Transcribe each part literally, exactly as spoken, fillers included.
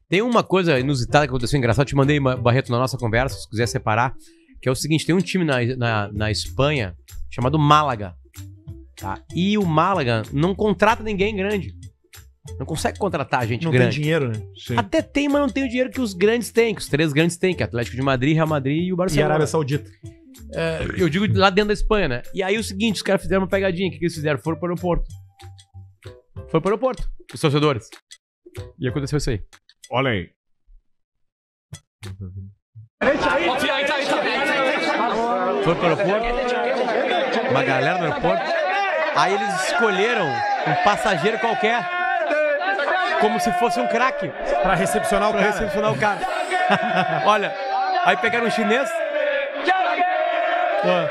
Tem uma coisa inusitada que aconteceu, engraçado, te mandei, Barreto, na nossa conversa, se quiser separar, que é o seguinte, tem um time na, na, na Espanha chamado Málaga, tá? E o Málaga não contrata ninguém grande. Não consegue contratar gente não grande. Não tem dinheiro, né? Sim. Até tem, mas não tem o dinheiro que os grandes têm, que os três grandes têm, que é Atlético de Madrid, Real Madrid e o Barcelona. E a Arábia Saudita. É, eu digo lá dentro da Espanha, né? E aí o seguinte, os caras fizeram uma pegadinha. O que, que eles fizeram? Foram para o aeroporto. Foram para o aeroporto, os torcedores. E aconteceu isso aí. Olha aí. Foram para o aeroporto. Uma galera no aeroporto. Aí eles escolheram um passageiro qualquer. Como se fosse um craque. Pra recepcionar o pra cara. recepcionar o cara. Olha, aí pegaram um chinês. Ah.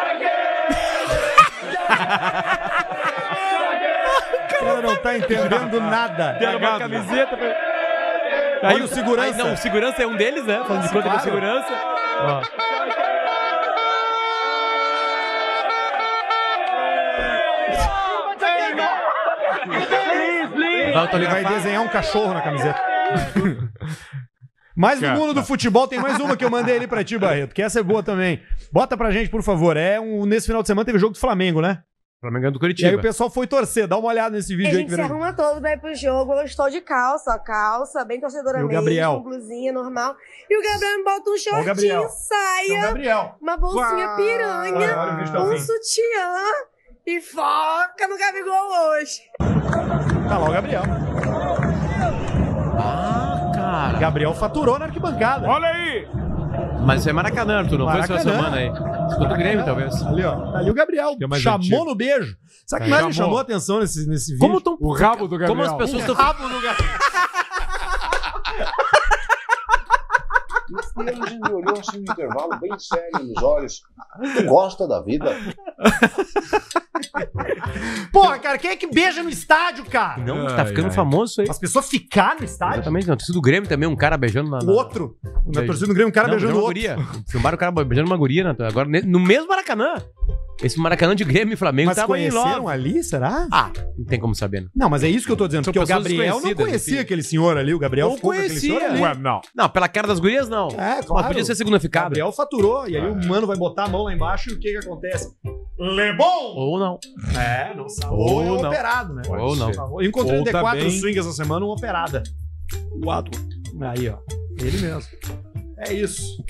O cara não tá entendendo nada. Deram uma camiseta. Pra... Aí Olha o segurança. Aí, não, o segurança é um deles, né? Falando de conta claro. Da segurança. Ó. Ele vai desenhar um cachorro na camiseta. Mas no mundo do futebol tem mais uma que eu mandei ali pra ti, Barreto, que essa é boa também. Bota pra gente, por favor. É um, nesse final de semana teve jogo do Flamengo, né? Flamengo do Curitiba. E aí o pessoal foi torcer. Dá uma olhada nesse vídeo a aí. A gente se arruma todo pra ir pro jogo. Eu estou de calça, calça, bem torcedora mesmo, Gabriel. com blusinha normal. E o Gabriel me bota um shortinho, saia, uma bolsinha Uau. piranha, olha, olha um sutiã e foca no Gabigol hoje. Tá lá o Gabriel. Ah, cara. Gabriel faturou na arquibancada. Olha aí! Mas isso é Maracanã, tu não Maracanã. foi essa semana aí. Escuta o Grêmio, talvez. Ali, ó. Tá ali o Gabriel. Chamou antigo. no beijo. Sabe o que mais me chamou a atenção nesse, nesse vídeo? Como tão... O rabo do Gabriel. Como as pessoas estão... O rabo do Gabriel. E ele me olhou assim no intervalo, bem sério nos olhos. Tu gosta da vida? Porra, cara, quem é que beija no estádio, cara? Não, ai, tá ficando ai. famoso isso aí. As pessoas ficaram no estádio? Exatamente, na torcida do Grêmio também, um cara beijando na... O outro. Na torcida do Grêmio, um cara não, beijando o outro. Guria. Filmaram o cara beijando uma guria, né? Agora no mesmo Maracanã. Esse Maracanã de Grêmio e Flamengo mas tava em conheceram ali, será? Ah, não tem como saber. Não, não mas é isso que eu tô dizendo, São porque o Gabriel não conhecia assim. aquele senhor ali, o Gabriel não ficou conhecia, com aquele senhor ali. Ué, não. Não, pela cara das gurias, não. É, claro. Mas podia ser segunda ficada. O Gabriel faturou, e aí ah, o mano vai botar a mão lá embaixo e o que que acontece? Lebon! Ou não. É, não sabe. Ou, Ou é não. operado, né? Ou não. Eu encontrei Ou no D quatro tá bem... swing essa semana, uma operada. O Adler. Aí, ó. Ele mesmo. É isso.